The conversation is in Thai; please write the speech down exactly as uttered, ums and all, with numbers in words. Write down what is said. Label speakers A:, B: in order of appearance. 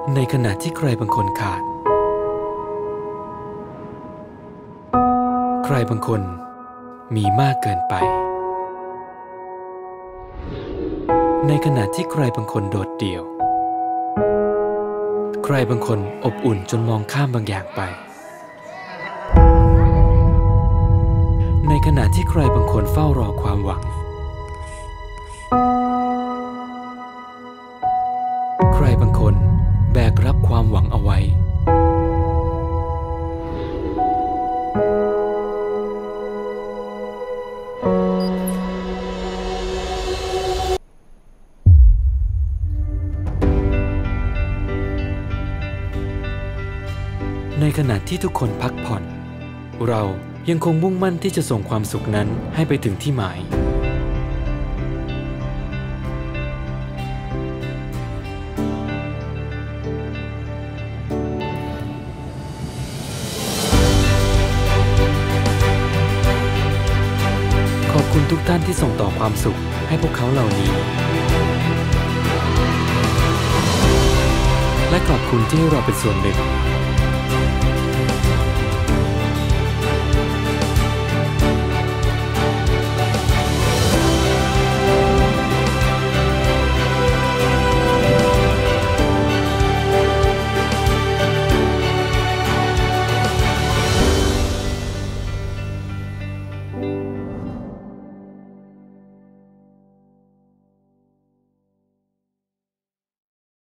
A: ในขณะที่ใครบางคนขาดใครบางคนมีมากเกินไปในขณะที่ใครบางคนโดดเดี่ยวใครบางคนอบอุ่นจนมองข้ามบางอย่างไปในขณะที่ใครบางคนเฝ้ารอความหวังใครบางคนแบกรับความหวังเอาไว้ในขณะที่ทุกคนพักผ่อนเรายังคงมุ่งมั่นที่จะส่งความสุขนั้นให้ไปถึงที่หมายขอบคุณทุกท่านที่ส่งต่อความสุขให้พวกเขาเหล่านี้และขอบคุณที่ให้เราเป็นส่วนหนึ่ง